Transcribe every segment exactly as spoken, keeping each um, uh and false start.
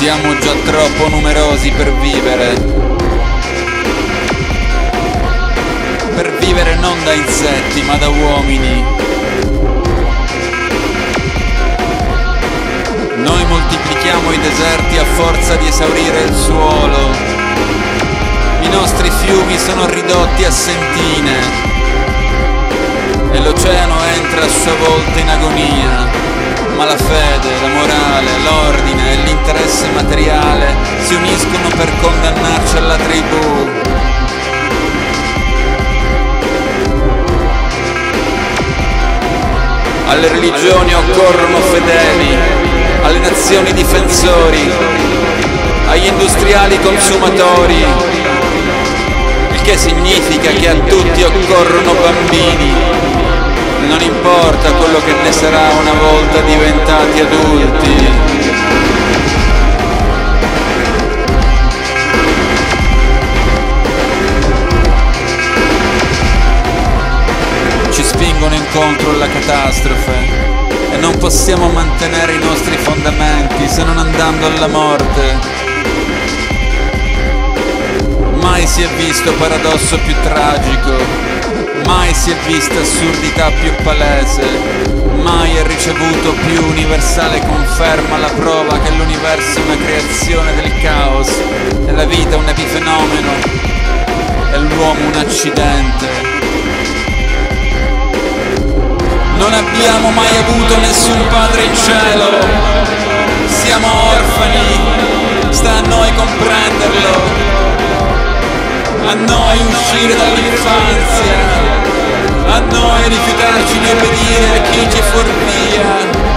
Siamo già troppo numerosi per vivere. Per vivere non da insetti, ma da uomini. Noi moltiplichiamo i deserti a forza di esaurire il suolo. I nostri fiumi sono ridotti a sentine. E l'oceano entra a sua volta in agonia. Ma la fede, la morale, l'ordine e l'interesse materiale si uniscono per condannarci alla tribù. Alle religioni occorrono fedeli, alle nazioni difensori, agli industriali consumatori, il che significa che a tutti occorrono bambini. Non importa quello che ne sarà una volta diventati adulti. Ci spingono incontro alla catastrofe e non possiamo mantenere i nostri fondamenti se non andando alla morte. Mai si è visto paradosso più tragico. Mai si è vista assurdità più palese, mai è ricevuto più universale conferma la prova che l'universo è una creazione del caos, e la vita un epifenomeno, e l'uomo un accidente. Non abbiamo mai avuto nessun padre in cielo, siamo orfani, sta a noi comprenderlo. A noi uscire dall'infanzia, a noi rifiutarci di obbedire a chi ci fuorvia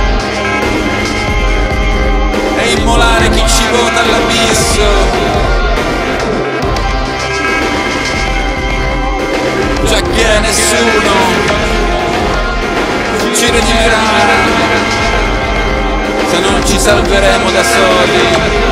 e immolare chi ci vota all'abisso. Giacché nessuno ci redimerà se non ci salveremo da soli.